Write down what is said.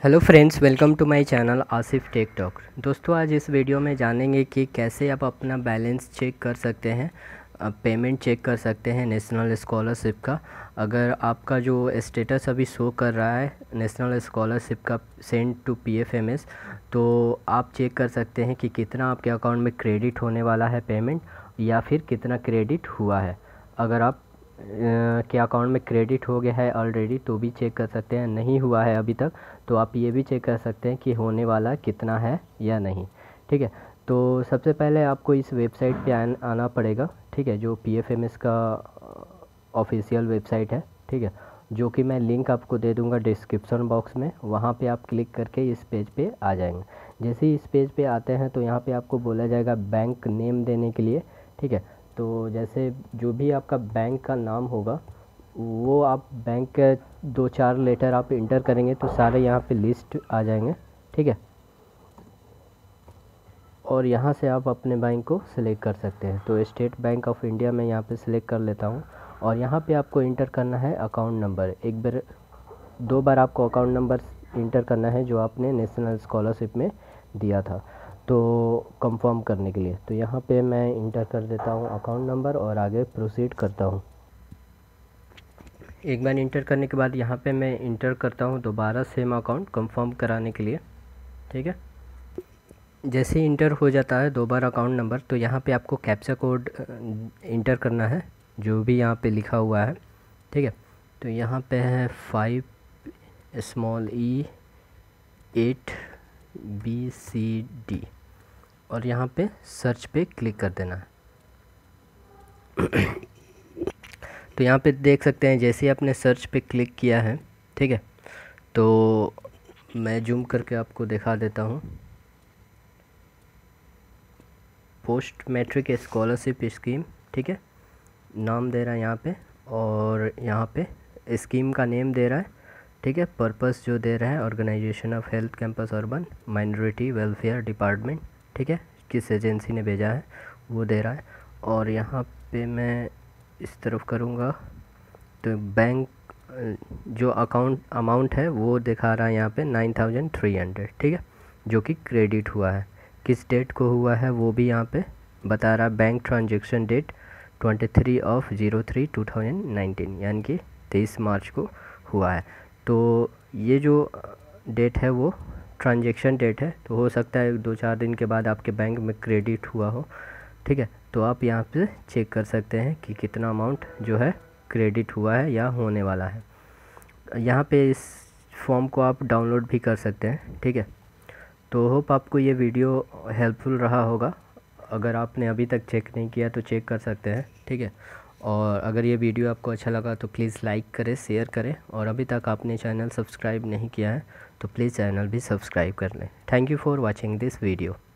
Hello friends, welcome to my channel Asif tech talk. दोस्तों, आज इस वीडियो में जानेंगे कि कैसे आप अपना बैलेंस चेक कर सकते हैं, पेमेंट चेक कर सकते हैं नेशनल स्कॉलरशिप का। अगर आपका जो स्टेटस अभी शो कर रहा है नेशनल स्कॉलरशिप का सेंड टू पीएफएमएस, तो आप चेक कर सकते हैं कि कितना आपके अकाउंट में क्रेडिट होने वाला है पेमेंट, या फिर कितना क्रेडिट हुआ है। अगर आप के अकाउंट में क्रेडिट हो गया है ऑलरेडी तो भी चेक कर सकते हैं, नहीं हुआ है अभी तक तो आप ये भी चेक कर सकते हैं कि होने वाला कितना है या नहीं। ठीक है, तो सबसे पहले आपको इस वेबसाइट पे आना पड़ेगा। ठीक है, जो पीएफएमएस का ऑफिशियल वेबसाइट है। ठीक है, जो कि मैं लिंक आपको दे दूंगा डिस्क्रिप्शन बॉक्स में। वहाँ पे आप क्लिक करके इस पेज पे आ जाएंगे। जैसे ही इस पेज पे आते हैं तो यहाँ पे आपको बोला जाएगा बैंक नेम देने के लिए। ठीक है, तो जैसे जो भी आपका बैंक का नाम होगा वो आप बैंक के 2-4 लेटर आप इंटर करेंगे तो सारे यहाँ पे लिस्ट आ जाएंगे। ठीक है, और यहाँ से आप अपने बैंक को सिलेक्ट कर सकते हैं। तो स्टेट बैंक ऑफ इंडिया में यहाँ पे सिलेक्ट कर लेता हूँ और यहाँ पे आपको इंटर करना है अकाउंट नंबर। एक बार 2 बार आपको अकाउंट नंबर इंटर करना है जो आपने नेशनल स्कॉलरशिप में दिया था, तो कंफर्म करने के लिए। तो यहाँ पे मैं इंटर कर देता हूँ अकाउंट नंबर और आगे प्रोसीड करता हूँ। एक बार इंटर करने के बाद यहाँ पे मैं इंटर करता हूँ दोबारा सेम अकाउंट कंफर्म कराने के लिए। ठीक है, जैसे ही इंटर हो जाता है 2 बार अकाउंट नंबर, तो यहाँ पे आपको कैप्चा कोड इंटर करना है जो भी यहाँ पे लिखा हुआ है। ठीक है, तो यहाँ पे है 5 8BCD और यहाँ पे सर्च पे क्लिक कर देना है। तो यहाँ पे देख सकते हैं जैसे ही आपने सर्च पे क्लिक किया है। ठीक है, तो मैं जूम करके आपको दिखा देता हूँ। पोस्ट मैट्रिक स्कॉलरशिप स्कीम, ठीक है, नाम दे रहा है यहाँ पे, और यहाँ पे स्कीम का नेम दे रहा है। ठीक है, पर्पस जो दे रहा है organisation of health campus urban minority welfare department. ठीक है, किस एजेंसी ने भेजा है वो दे रहा है। और यहाँ पे मैं इस तरफ करूँगा तो बैंक जो अकाउंट अमाउंट है वो दिखा रहा है यहाँ पे 9300। ठीक है, जो कि क्रेडिट हुआ है। किस डेट को हुआ है वो भी यहाँ पे बता रहा है। बैंक ट्रांजैक्शन डेट 23/03/2019 यानी कि 23 मार्च को हुआ है। तो ये जो डेट है वो ट्रांजैक्शन डेट है, तो हो सकता है 2-4 दिन के बाद आपके बैंक में क्रेडिट हुआ हो। ठीक है, तो आप यहाँ पे चेक कर सकते हैं कि कितना अमाउंट जो है क्रेडिट हुआ है या होने वाला है। यहाँ पे इस फॉर्म को आप डाउनलोड भी कर सकते हैं। ठीक है, तो होप आपको ये वीडियो हेल्पफुल रहा होगा। अगर आपने अभी तक चेक नहीं किया तो चेक कर सकते हैं। ठीक है, और अगर ये वीडियो आपको अच्छा लगा तो प्लीज़ लाइक करें, शेयर करें, और अभी तक आपने चैनल सब्सक्राइब नहीं किया है तो प्लीज़ चैनल भी सब्सक्राइब कर लें। Thank you for watching this video.